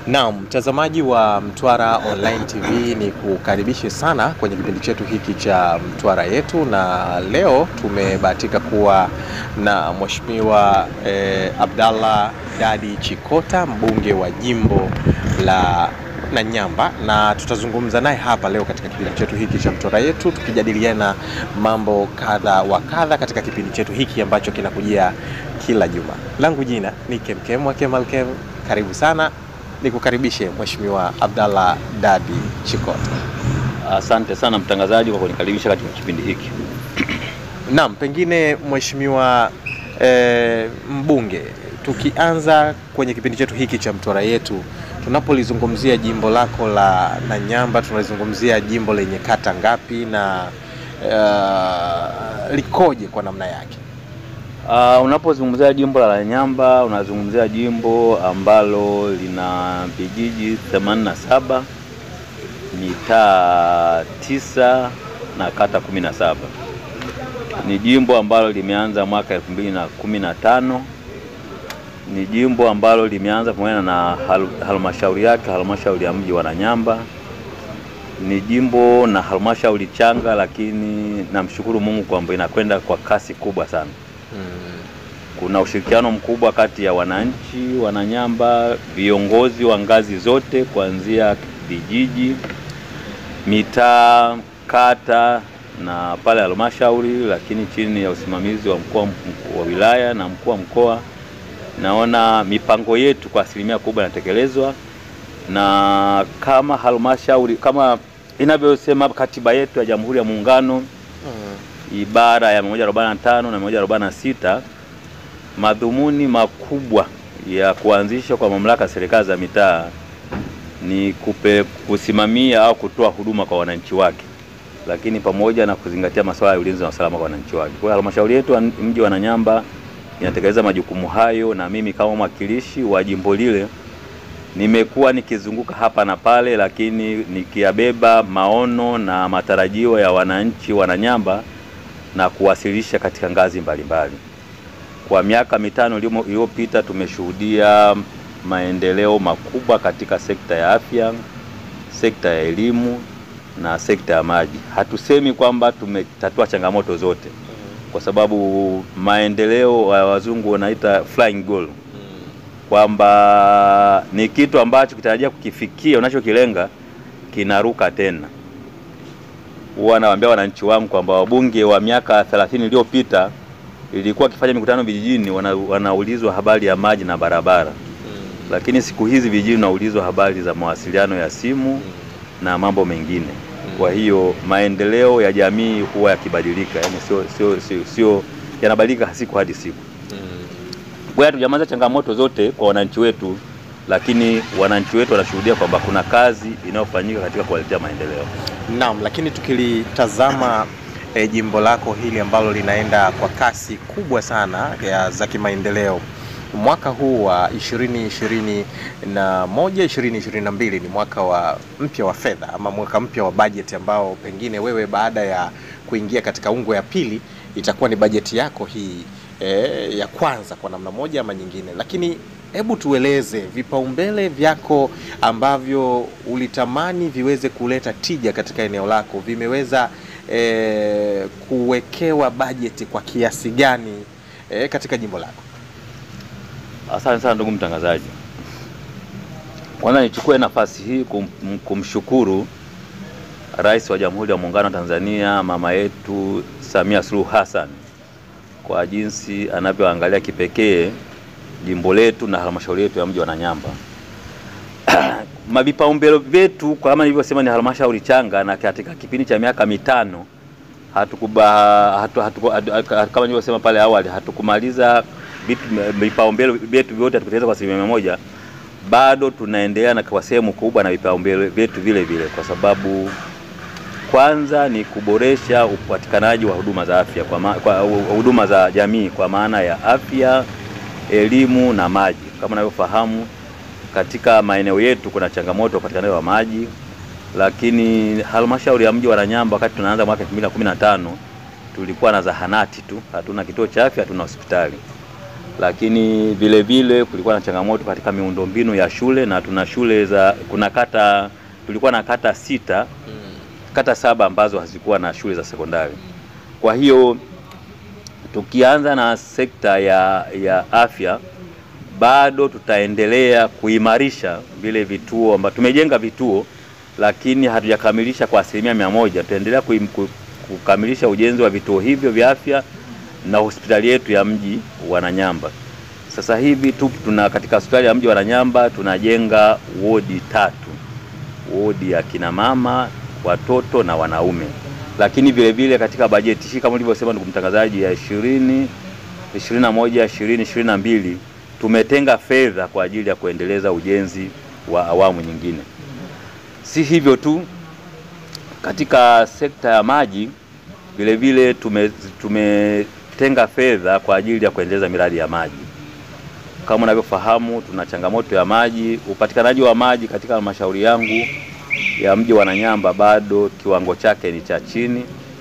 Naam, mtazamaji wa Mtwara Online TV, ni kukaribishe sana kwenye kipindi chetu hiki cha Mtwara Yetu, na leo tumebahatika kuwa na Mheshimiwa Abdallah Dadi Chikota, mbunge wa jimbo la Nanyamba, na tutazungumza naye hapa leo katika kipindi chetu hiki cha Mtwara Yetu, tukijadiliana mambo kadha wa kadha katika kipindi chetu hiki ambacho kinakujia kila juma. Langu jina ni Kemkem wa Kemal Kem. Karibu sana. Nikukaribishe Mheshimiwa Abdallah Dadi Chikota. Asante sana mtangazaji kwa kunikaribisha katika kipindi hiki. Naam, pengine Mheshimiwa mbunge, tukianza kwenye kipindi chetu hiki cha Mtwara Yetu, tunapolizungumzia jimbo lako la Nanyamba, tunalizungumzia jimbo lenye kata ngapi na likoje kwa namna yake? Unapozungumzia jimbo la Nanyamba, unazungumzia jimbo ambalo lina vijiji 87, mitaa 9 na kata 17. Ni jimbo ambalo limeanza mwaka 2015. Ni jimbo ambalo limeanza pamoja na halmashauri yake, halmashauri ya mji wa Nanyamba. Ni jimbo na halmashauri changa, lakini namshukuru Mungu kwamba inakwenda kwa kasi kubwa sana. Kuna ushirikiano mkubwa kati ya wananchi wa Nanyamba, viongozi wa ngazi zote kuanzia vijiji, mitaa, kata na pale halmashauri, lakini chini ya usimamizi wa mkuu wa wilaya na mkuu wa mkoa. Naona mipango yetu kwa asilimia kubwa inatekelezwa, na kama halmashauri, kama inavyosema katiba yetu ya Jamhuri ya Muungano, ibara ya 145 na 146, madhumuni makubwa ya kuanzisha kwa mamlaka ya serikali za mitaa ni kusimamia au kutoa huduma kwa wananchi wake, lakini pamoja na kuzingatia masuala ya ulinzi na usalama kwa wananchi wake. Kwa halmashauri yetu mji wa Nanyamba inatekeleza majukumu hayo, na mimi kama mwakilishi wa jimbo lile nimekuwa nikizunguka hapa na pale, lakini nikiyabeba maono na matarajio ya wananchi wa Nanyamba na kuwasilisha katika ngazi mbalimbali. Kwa miaka 5 iliyopita tumeshuhudia maendeleo makubwa katika sekta ya afya, sekta ya elimu na sekta ya maji. Hatusemi kwamba tumetatua changamoto zote, kwa sababu maendeleo wazungu wanaita flying goal, kwamba ni kitu ambacho kitarajia kukifikia, unachokilenga kinaruka tena. Huwa nawaambia wananchi wangu kwamba wabunge wa miaka 30 iliyopita ilikuwa kifanya mikutano vijijini wanaulizwa habari ya maji na barabara. Lakini siku hizi vijijini wanaulizwa habari za mawasiliano ya simu na mambo mengine. Kwa hiyo maendeleo ya jamii huwa yakibadilika, yani sio yanabadilika siku hadi siku. Kwa hiyo tujamaliza changamoto zote kwa wananchi wetu, lakini wananchi wetu wanashuhudia kwamba kuna kazi inayofanyika katika kuwaletea maendeleo. Naam, lakini tukilitazama jimbo lako hili ambalo linaenda kwa kasi kubwa sana za kimaendeleo, mwaka huu wa 2021-2022 ni mwaka mpya wa fedha, ama mwaka mpya wa bajeti, ambao pengine wewe baada ya kuingia katika ungo ya pili itakuwa ni bajeti yako hii ya kwanza kwa namna moja ama nyingine. Lakini hebu tueleze vipaumbele vyako ambavyo ulitamani viweze kuleta tija katika eneo lako, vimeweza kuwekewa bajeti kwa kiasi gani katika jimbo lako? Asante sana ndugu mtangazaji. Kwanza nichukue nafasi hii kumshukuru Rais wa Jamhuri ya Muungano wa Tanzania, mama yetu Samia Suluhu Hassan, kwa jinsi anavyoangalia kipekee jimbo letu na halmashauri yetu ya mji wa Nanyamba. Mavipaumbele vyetu kama nilivyosema ni halmashauri changa, na katika kipindi cha miaka 5 kama nilivyosema pale awali, hatukumaliza vipaumbele vyetu vyote, hatukutekeleza kwa 100%. Bado tunaendelea na kwa sehemu kubwa na vipaumbele vyetu vile vile, kwa sababu kwanza ni kuboresha upatikanaji wa huduma za afya, kwa huduma za jamii kwa maana ya afya, elimu na maji. Kama unavyofahamu, katika maeneo yetu kuna changamoto upatikanaji wa maji, lakini halmashauri ya mji wa Nanyamba wakati tunaanza mwaka 2015 tulikuwa na zahanati tu, hatuna kituo cha afya, hatuna hospitali. lakini vile vile kulikuwa na changamoto katika miundombinu ya shule, na tuna shule tulikuwa na kata 6, kata 7 ambazo hazikuwa na shule za sekondari. Kwa hiyo tukianza na sekta ya afya, bado tutaendelea kuimarisha vile vituo ambavyo tumejenga vituo, lakini hatujakamilisha kwa 100%. Tutaendelea kukamilisha ujenzi wa vituo hivyo vya afya na hospitali yetu ya mji wa Nanyamba. Sasa hivi katika hospitali ya mji wa Nanyamba tunajenga wodi 3. Wodi ya kina mama, watoto na wanaume. Lakini vile vile katika bajeti hii, kama nilivyosema ndugu mtangazaji, ya 2021 2022 tumetenga fedha kwa ajili ya kuendeleza ujenzi wa awamu nyingine. Si hivyo tu, katika sekta ya maji vile vile tumetenga fedha kwa ajili ya kuendeleza miradi ya maji. Kama unavyofahamu, tuna changamoto ya maji. Upatikanaji wa maji katika halmashauri yangu ya mji wa Nanyamba bado kiwango chake ni cha chini,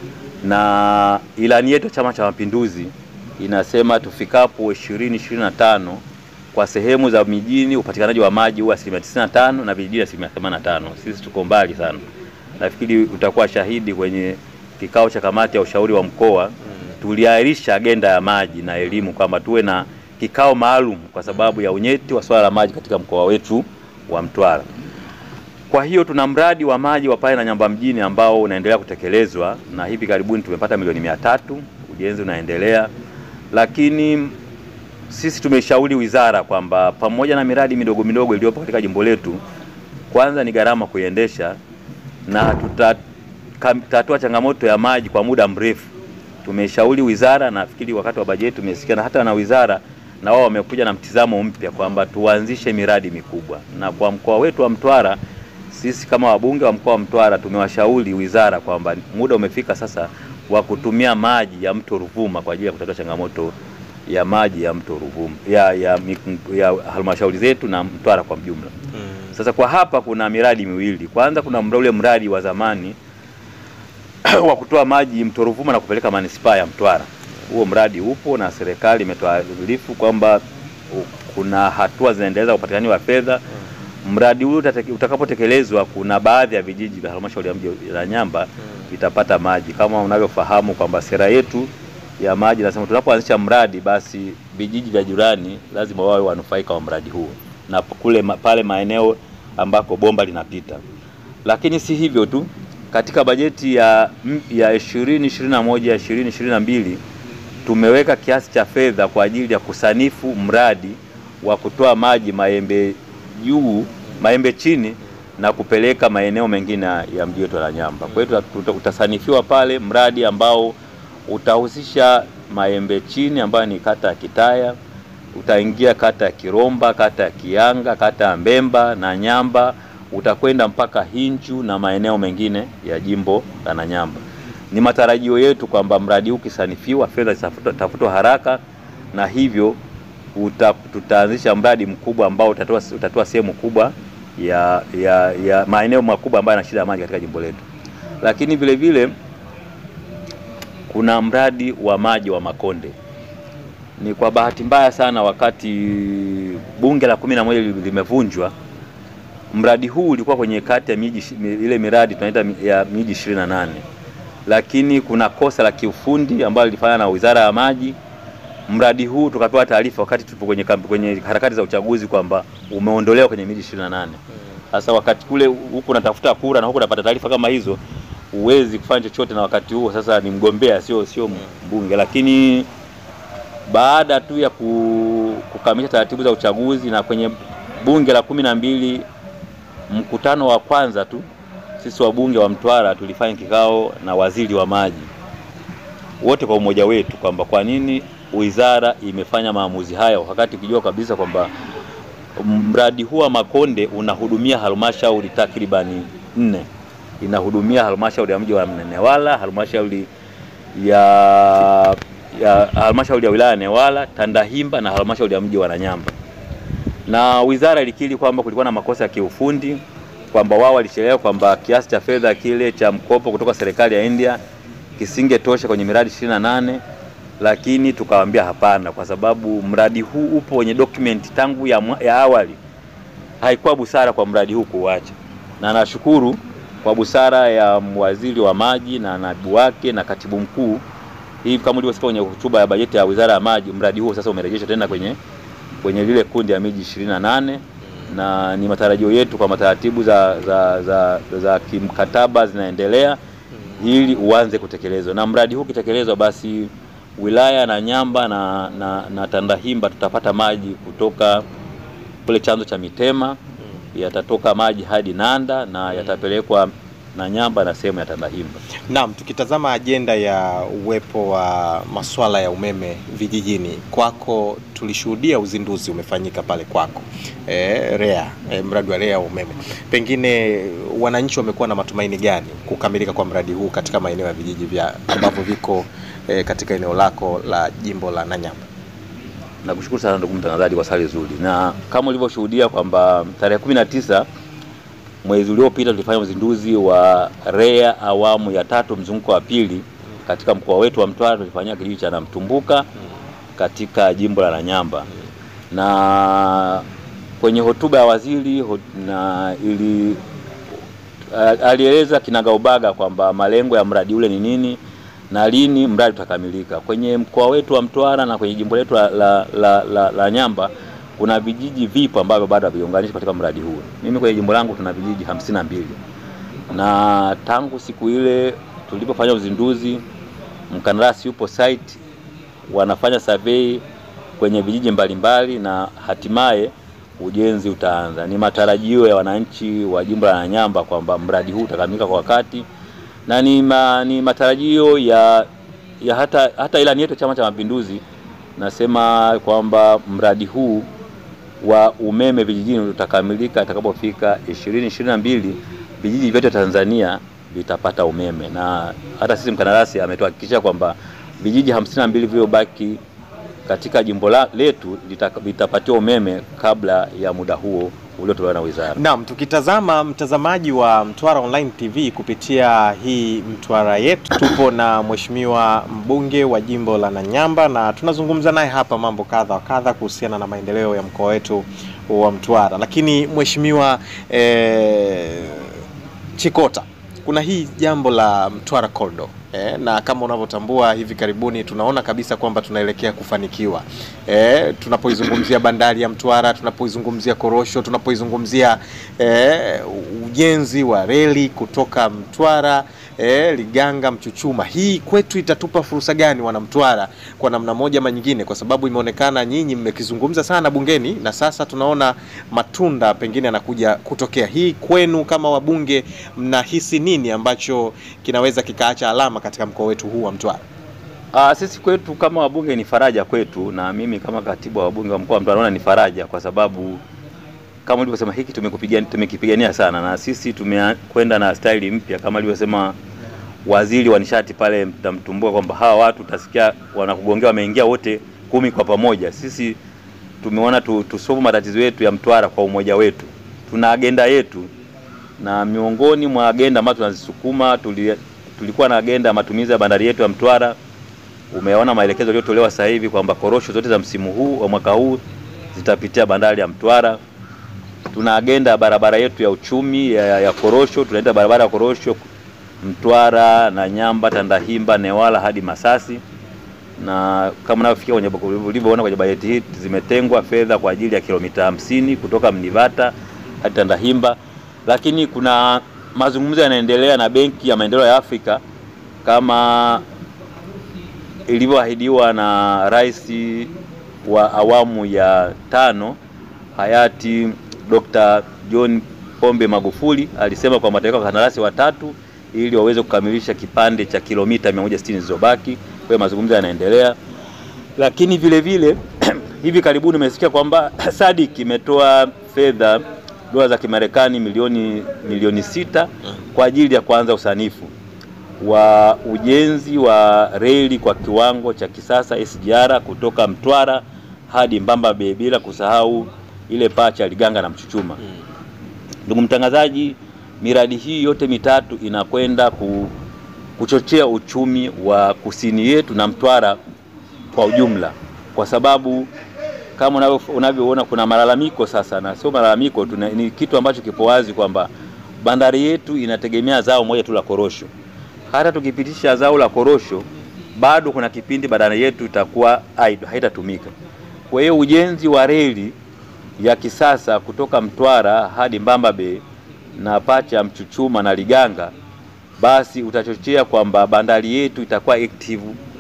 na ilani yetu Chama cha Mapinduzi inasema tufikapo 2025 kwa sehemu za mijini upatikanaji wa maji huwa 95% na vijijini 85%. Sisi tuko mbali sana. Nafikiri utakuwa shahidi kwenye kikao cha kamati ya ushauri wa mkoa, tuliahirisha agenda ya maji na elimu kwamba tuwe na kikao maalum kwa sababu ya unyeti wa swala la maji katika mkoa wetu wa Mtwara. Kwa hiyo tuna mradi wa maji wa pale Nanyamba mjini ambao unaendelea kutekelezwa, na hivi karibuni tumepata milioni 300, ujenzi unaendelea. Lakini sisi tumeshauri wizara kwamba pamoja na miradi midogo midogo iliyopo katika jimbo letu, kwanza ni gharama kuiendesha, na tutatatua changamoto ya maji kwa muda mrefu. Tumeshauri wizara, na nafikiri wakati wa bajeti tumesikia, na hata na wizara na wao wamekuja na mtizamo mpya kwamba tuanzishe miradi mikubwa. Na kwa mkoa wetu wa Mtwara, sisi kama wabunge wa mkoa wa Mtwara tumewashauri wizara kwamba muda umefika sasa wa kutumia maji ya mto Ruvuma kwa ajili ya kutatua changamoto ya maji ya mto Ruvuma ya halmashauri zetu na Mtwara kwa mjumla. Sasa kwa hapa kuna miradi miwili. Kwanza kuna ule mradi wa zamani wa kutoa maji mto Ruvuma na kupeleka manispaa ya Mtwara. Huo mradi upo na serikali imetoa elifu kwamba kuna hatua zinaendeleza upatikanaji wa fedha. Mradi huu utakapotekelezwa, kuna baadhi ya vijiji vya halmashauri ya mji wa Nanyamba vitapata maji. Kama unavyofahamu kwamba sera yetu ya maji nasema tunapoanzisha mradi basi vijiji vya jirani lazima wawe wanufaika wa mradi huo, na pale maeneo ambako bomba linapita. Lakini si hivyo tu, katika bajeti ya 2021 2022 tumeweka kiasi cha fedha kwa ajili ya kusanifu mradi wa kutoa maji Maembe juu, Maembe chini na kupeleka maeneo mengine ya mji wetu wa Nanyamba. Kwa hiyo utasanifiwa pale mradi ambao utahusisha Maembe chini ambayo ni kata ya Kitaya, utaingia kata ya Kiromba, kata ya Kianga, kata ya Mbemba na Nyamba, utakwenda mpaka Hinju na maeneo mengine ya jimbo la Nanyamba. Ni matarajio yetu kwamba mradi huu ukisanifiwa fedha zitafutwa haraka, na hivyo tutaanzisha mradi mkubwa ambao utatoa sehemu kubwa ya maeneo makubwa ambayo yana shida ya maji katika jimbo letu. Lakini vile vile kuna mradi wa maji wa Makonde. Ni kwa bahati mbaya sana wakati bunge la 11 limevunjwa, mradi huu ulikuwa kwenye kati ya miji ile miradi tunaita ya miji 28. Lakini kuna kosa la kiufundi ambalo lilifanywa na Wizara ya Maji. Mradi huu tukapewa taarifa wakati tupo kwenye harakati za uchaguzi kwamba umeondolewa kwenye miji 28. Sasa wakati kule huku natafuta kura na huku napata taarifa kama hizo, huwezi kufanya chochote na wakati huo sasa ni mgombea sio mbunge. Lakini baada tu ya kukamilisha taratibu za uchaguzi na kwenye bunge la 12 mkutano wa kwanza tu, sisi wabunge wa Mtwara tulifanya kikao na waziri wa maji wote kwa umoja wetu kwamba kwa nini wizara imefanya maamuzi haya wakati ukijua kabisa kwamba mradi huu wa Makonde unahudumia halmashauri takribani 4. Inahudumia halmashauri ya mji wa Newala, halmashauri ya wilaya ya Newala, Tandahimba na halmashauri ya mji wa Nanyamba. Na wizara ilikiri kwamba kulikuwa na makosa ya kiufundi, kwamba wao walichelewa, kwamba kiasi cha fedha kile cha mkopo kutoka serikali ya India kisingetosha kwenye miradi 28, lakini tukawaambia hapana, kwa sababu mradi huu upo kwenye document tangu ya awali. Haikuwa busara kwa mradi huu kuacha, na nashukuru kwa busara ya waziri wa maji na naibu wake na katibu mkuu. Hii kama ulivyosikia kwenye hotuba ya bajeti ya Wizara ya Maji, mradi huu sasa umerejeshwa tena kwenye lile kundi ya miji 28, na ni matarajio yetu kwa mataratibu za kimkataba zinaendelea ili uanze kutekelezwa. Na mradi huu ukitekelezwa, basi wilaya na Nyamba na Tandahimba tutapata maji kutoka kule chanzo cha Mitema, yatatoka maji hadi Nanda na yatapelekwa na Nyamba na sehemu ya Tandahimba. Naam, tukitazama ajenda ya uwepo wa masuala ya umeme vijijini, kwako tulishuhudia uzinduzi umefanyika pale kwako, REA, mradi wa REA umeme. Pengine wananchi wamekuwa na matumaini gani kukamilika kwa mradi huu katika maeneo ya vijiji vya ambavyo viko katika eneo lako la jimbo la Nanyamba? Nakushukuru sana ndugu mtangazaji kwa swali zuri. Na kama ulivyoshuhudia kwamba tarehe 19 mwezi uliopita tulifanya uzinduzi wa REA awamu ya 3 mzunguko wa pili katika mkoa wetu wa Mtwara. Tulifanyia kijiji cha Namtumbuka katika jimbo la Nanyamba. Na kwenye hotuba ya waziri alieleza kinagaubaga kwamba malengo ya mradi ule ni nini na lini mradi utakamilika. Kwenye mkoa wetu wa Mtwara na kwenye jimbo letu la Nyamba kuna vijiji vipo ambavyo bado haviunganishwa katika mradi huu. Mimi kwenye jimbo langu tuna vijiji 52. Na tangu siku ile tulipofanya uzinduzi, mkandarasi yupo site, wanafanya survey kwenye vijiji mbalimbali na hatimaye ujenzi utaanza. Ni matarajio ya wananchi wa jimbo la Nanyamba kwamba mradi huu utakamilika kwa wakati, na ni matarajio ya hata ilani yetu Chama cha Mapinduzi nasema kwamba mradi huu wa umeme vijijini utakamilika atakapofika 2022. Vijiji vyote Tanzania vitapata umeme, na hata sisi mkandarasi ametuhakikishia kwamba vijiji 52 vilivyobaki katika jimbo letu vitapatiwa umeme kabla ya muda huo uliotolewa na wizara. Naam, tukitazama mtazamaji wa Mtwara Online TV kupitia hii Mtwara yetu, tupo na mheshimiwa mbunge wa jimbo la Nanyamba na tunazungumza naye hapa mambo kadha wa kadha kuhusiana na maendeleo ya mkoa wetu wa Mtwara. Lakini mheshimiwa Chikota, kuna hii jambo la Mtwara Corridor, na kama unavyotambua hivi karibuni tunaona kabisa kwamba tunaelekea kufanikiwa. Tunapoizungumzia bandari ya Mtwara, tunapoizungumzia korosho, tunapoizungumzia ujenzi wa reli kutoka Mtwara, Liganga, Mchuchuma. Hii kwetu itatupa fursa gani wana Mtwara kwa namna moja ama nyingine, kwa sababu imeonekana nyinyi mmekizungumza sana bungeni na sasa tunaona matunda pengine yanakuja kutokea. Hii kwenu kama wabunge mnahisi nini ambacho kinaweza kikaacha alama katika mkoa wetu huu wa Mtwara? Sisi kwetu kama wabunge ni faraja kwetu, na mimi kama katibu wa wabunge wa mkoa wa Mtwara naona ni faraja, kwa sababu kama ulivyosema hiki tumekipigania sana, na sisi tumekwenda na staili mpya kama alivyosema waziri wa nishati pale Namtumbuka kwamba hawa watu utasikia wanakugongea wameingia wote 10 kwa pamoja. Sisi tumeona tusolve matatizo yetu ya Mtwara kwa umoja wetu. Tuna agenda yetu, na miongoni mwa agenda ambazo tunazisukuma tulikuwa na agenda ya matumizi ya bandari yetu ya Mtwara. Umeona maelekezo yaliyotolewa sasa hivi kwamba korosho zote za msimu huu wa mwaka huu zitapitia bandari ya Mtwara. Tuna agenda ya barabara yetu ya uchumi ya korosho. Tunaenda barabara ya korosho Mtwara na Nyamba, Tandahimba, Newala hadi Masasi. Na kama unavyofikia ulivyoona kwenye bajeti hii, zimetengwa fedha kwa ajili ya kilomita 50 kutoka Mnivata hadi Tandahimba. Lakini kuna mazungumzo yanaendelea na Benki ya Maendeleo ya Afrika kama ilivyoahidiwa na Rais wa awamu ya 5 hayati Dr. John Pombe Magufuli. Alisema kwa mataifa kandarasi watatu ili waweze kukamilisha kipande cha kilomita 160 zilizobaki. Kwa mazungumzo yanaendelea. Lakini vile vile hivi karibuni umesikia kwamba SADC imetoa fedha dola za Kimarekani milioni 6 kwa ajili ya kuanza usanifu wa ujenzi wa reli kwa kiwango cha kisasa SGR kutoka Mtwara hadi Mbamba Bay, bila kusahau ile pacha ya Liganga na Mchuchuma. Ndugu mtangazaji, miradi hii yote mitatu inakwenda kuchochea uchumi wa kusini yetu, na Mtwara kwa ujumla, kwa sababu kama unavyoona kuna malalamiko sasa, na sio malalamiko tu, ni kitu ambacho kipo wazi kwamba bandari yetu inategemea zao moja tu la korosho. Hata tukipitisha zao la korosho, bado kuna kipindi bandari yetu itakuwa haitatumika. Kwa hiyo ujenzi wa reli ya kisasa kutoka Mtwara hadi Mbamba Bay na Pacha, Mchuchuma na Liganga, basi utachochea kwamba bandari yetu itakuwa active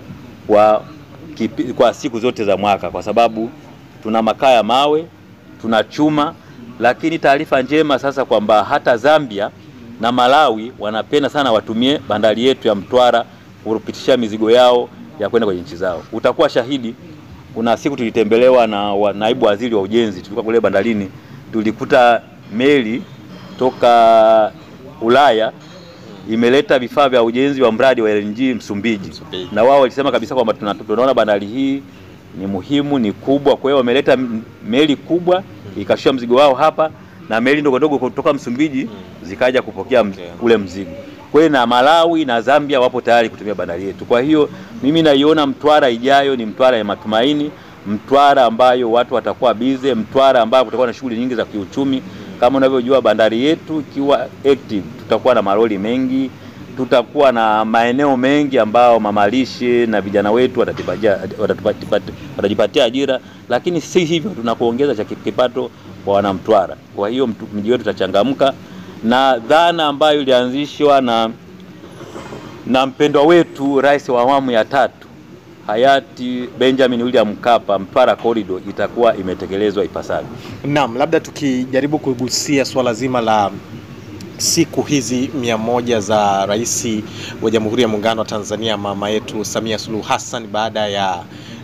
kwa siku zote za mwaka, kwa sababu tuna makaa ya mawe, tuna chuma. Lakini taarifa njema sasa kwamba hata Zambia na Malawi wanapenda sana watumie bandari yetu ya Mtwara kupitisha mizigo yao ya kwenda kwenye nchi zao. Utakuwa shahidi, kuna siku tulitembelewa na naibu waziri wa ujenzi, tulikuwa kule bandarini, tulikuta meli toka Ulaya imeleta vifaa vya ujenzi wa mradi wa LNG Msumbiji. Na wao walisema kabisa kwamba tunaona bandari hii ni muhimu, ni kubwa. Kwa hiyo wameleta meli kubwa ikashusha mzigo wao hapa, na meli ndogo ndogo kutoka Msumbiji zikaja kupokea ule mzigo. Kwa hiyo na Malawi na Zambia wapo tayari kutumia bandari yetu. Kwa hiyo mimi naiona Mtwara ijayo ni Mtwara ya matumaini, Mtwara ambayo watu watakuwa bize, Mtwara ambayo kutakuwa na shughuli nyingi za kiuchumi. Kama unavyojua bandari yetu ikiwa active, tutakuwa na maroli mengi, tutakuwa na maeneo mengi ambao mamalishe na vijana wetu watajipatia ajira, lakini si hivyo, tunakuongeza cha kipato kwa wanamtwara. Kwa hiyo mji wetu utachangamka, na dhana ambayo ilianzishwa na mpendwa wetu rais wa awamu ya 3 hayati Benjamin William Mkapa, Mtwara Corridor itakuwa imetekelezwa ipasavyo. Naam, labda tukijaribu kugusia swala zima la siku hizi 100 za Rais wa Jamhuri ya Muungano wa Tanzania mama yetu Samia Suluhu Hassan baada ya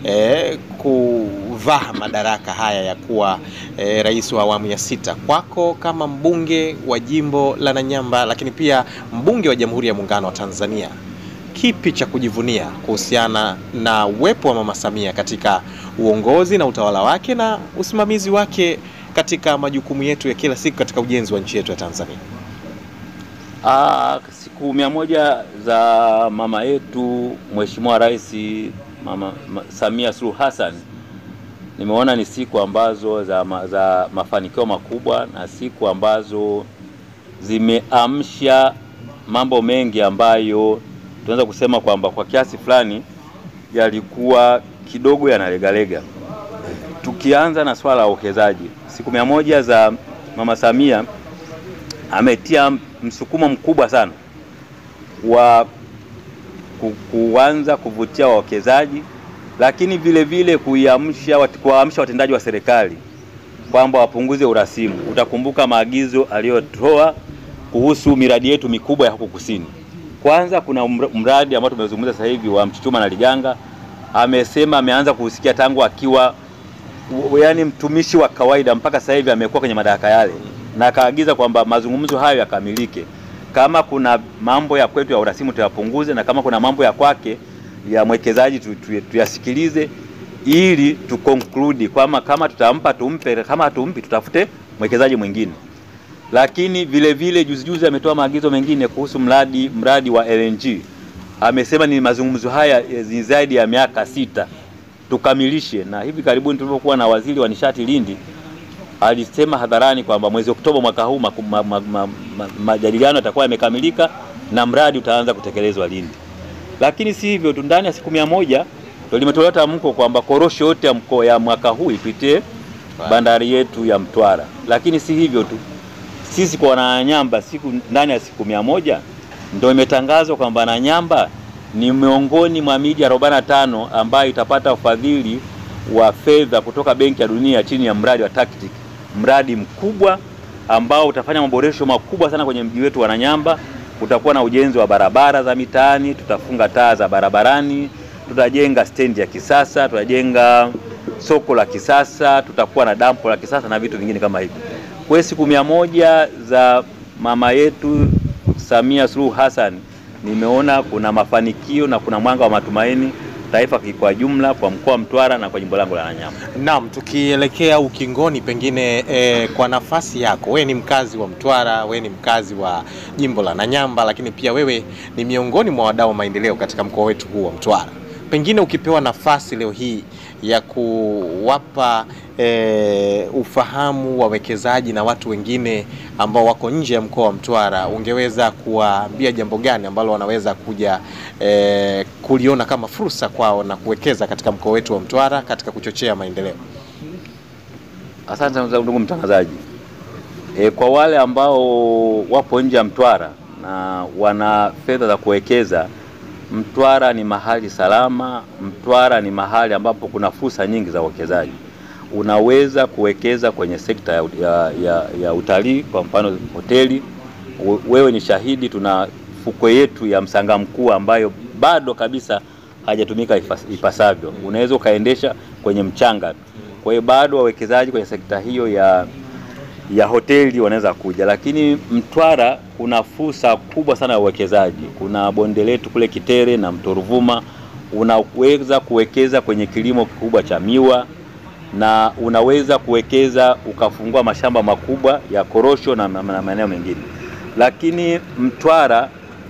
kuvaa madaraka haya ya kuwa rais wa awamu ya 6. Kwako kama mbunge wa jimbo la Nanyamba, lakini pia mbunge wa Jamhuri ya Muungano wa Tanzania, kipi cha kujivunia kuhusiana na uwepo wa mama Samia katika uongozi na utawala wake na usimamizi wake katika majukumu yetu ya kila siku katika ujenzi wa nchi yetu ya Tanzania? Siku 100 za mama yetu Mheshimiwa Rais mama Samia Suluhu Hassan, nimeona ni siku ambazo za mafanikio makubwa, na siku ambazo zimeamsha mambo mengi ambayo tunaweza kusema kwamba kwa kiasi fulani yalikuwa kidogo yanalegalega. Tukianza na swala la uwekezaji, siku 100 za mama Samia ametia msukumo mkubwa sana wa kuanza kuvutia wawekezaji, lakini vile vile kuamsha watendaji wa serikali kwamba wapunguze urasimu. Utakumbuka maagizo aliyotoa kuhusu miradi yetu mikubwa ya huko kusini. Kwanza kuna mradi ambao tumezungumza sasa hivi wa Mchuchuma na Liganga. Amesema ameanza kusikia tangu akiwa mtumishi wa kawaida mpaka sasa hivi amekuwa kwenye madaraka yale, na akaagiza kwamba mazungumzo hayo yakamilike. Kama kuna mambo ya kwetu ya urasimu tuyapunguze, na kama kuna mambo ya kwake ya mwekezaji tuyasikilize, ili tuconclude kama tutampa tumpe, kama hatumpi tutafute mwekezaji mwingine. Lakini vile vile juzi ametoa maagizo mengine kuhusu mradi wa LNG. Amesema ni mazungumzo haya zaidi ya miaka 6 tukamilishe, na hivi karibuni tulipokuwa na waziri wa nishati Lindi alisema hadharani kwamba mwezi Oktoba mwaka huu majadiliano yatakuwa yamekamilika na mradi utaanza kutekelezwa Lindi. Lakini si hivyo tu, ndani ya siku 100 ndio limetolewa tamko kwamba korosho yote ya mkoa ya mwaka huu ipitie bandari yetu ya Mtwara. Lakini si hivyo tu, sisi kwa Nanyamba ndani ya siku 100 ndio imetangazwa kwamba Nanyamba ni miongoni mwa miji 45 ambayo itapata ufadhili wa fedha kutoka Benki ya Dunia chini ya mradi wa TACTIC, mradi mkubwa ambao utafanya maboresho makubwa sana kwenye mji wetu wa Nanyamba. Utakuwa na ujenzi wa barabara za mitaani, tutafunga taa za barabarani, tutajenga stendi ya kisasa, tutajenga soko la kisasa, tutakuwa na dampo la kisasa na vitu vingine kama hivi. Kwa siku 100 za mama yetu Samia Suluhu Hassan, nimeona kuna mafanikio na kuna mwanga wa matumaini taifa kwa jumla, kwa mkoa wa Mtwara na kwa jimbo langu la Nanyamba. Naam, tukielekea ukingoni, pengine kwa nafasi yako, wewe ni mkazi wa Mtwara, wewe ni mkazi wa jimbo la Nanyamba, lakini pia wewe ni miongoni mwa wadau wa maendeleo katika mkoa wetu huu wa Mtwara. Pengine ukipewa nafasi leo hii ya kuwapa ufahamu wawekezaji na watu wengine ambao wako nje ya mkoa wa Mtwara, ungeweza kuwaambia jambo gani ambalo wanaweza kuja kuliona kama fursa kwao na kuwekeza katika mkoa wetu wa Mtwara katika kuchochea maendeleo? Asante ndugu mtangazaji. Kwa wale ambao wapo nje ya Mtwara na wana fedha za kuwekeza, Mtwara ni mahali salama. Mtwara ni mahali ambapo kuna fursa nyingi za uwekezaji. Unaweza kuwekeza kwenye sekta ya utalii, kwa mfano hoteli. Wewe ni shahidi, tuna fukwe yetu ya Msanga Mkuu ambayo bado kabisa hajatumika ipasavyo. Unaweza ukaendesha kwenye mchanga. Kwa hiyo bado wawekezaji kwenye sekta hiyo ya hoteli wanaweza kuja. Lakini Mtwara kuna fursa kubwa sana ya uwekezaji. Kuna bonde letu kule Kitere na Mto Ruvuma. Unaweza kuwekeza kwenye kilimo kikubwa cha miwa, na unaweza kuwekeza ukafungua mashamba makubwa ya korosho na maeneo mengine. Lakini Mtwara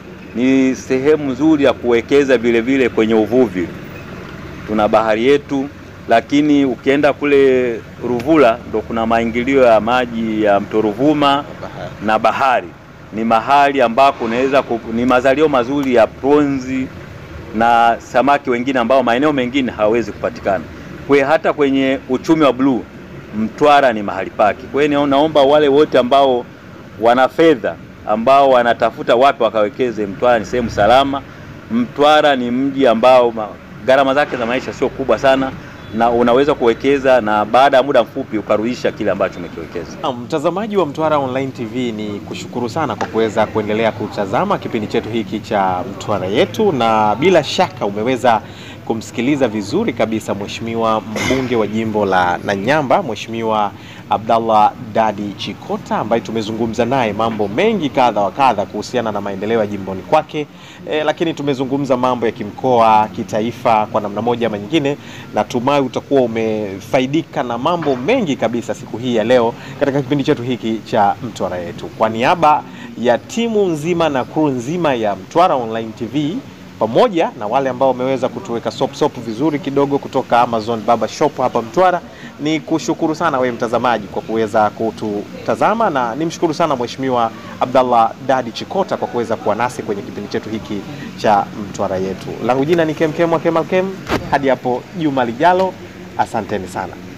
ni sehemu nzuri ya kuwekeza vile vile kwenye uvuvi. Tuna bahari yetu, lakini ukienda kule Ruvula ndo kuna maingilio ya maji ya Mto Ruvuma na bahari. Ni mahali ambako unaweza ni mazalio mazuri ya pronzi na samaki wengine ambao maeneo mengine hawezi kupatikana. Kwa hiyo hata kwenye uchumi wa blue Mtwara ni mahali pake. Kwa hiyo naomba wale wote ambao wana fedha, ambao wanatafuta wapi wakawekeze, Mtwara ni sehemu salama. Mtwara ni mji ambao gharama zake za maisha sio kubwa sana, na unaweza kuwekeza na baada ya muda mfupi ukarudisha kile ambacho umekiwekeza. Mtazamaji wa Mtwara Online TV, ni kushukuru sana kwa kuweza kuendelea kutazama kipindi chetu hiki cha Mtwara Yetu, na bila shaka umeweza kumsikiliza vizuri kabisa Mheshimiwa mbunge wa jimbo la Nanyamba, Mheshimiwa Abdallah Dadi Chikota, ambaye tumezungumza naye mambo mengi kadha wa kadha kuhusiana na maendeleo ya jimboni kwake, lakini tumezungumza mambo ya kimkoa, kitaifa kwa namna moja ama nyingine. Natumai utakuwa umefaidika na mambo mengi kabisa siku hii ya leo katika kipindi chetu hiki cha Mtwara Yetu. Kwa niaba ya timu nzima na crew nzima ya Mtwara Online TV, pamoja na wale ambao wameweza kutuweka sop vizuri kidogo kutoka Amazon Barber Shop hapa Mtwara, ni kushukuru sana wewe mtazamaji kwa kuweza kututazama, na nimshukuru sana Mheshimiwa Abdallah Dadi Chikota kwa kuweza kuwa nasi kwenye kipindi chetu hiki cha Mtwara Yetu. Langu jina ni Kemkem wa Kemal Kem. Hadi hapo juma lijalo, asanteni sana.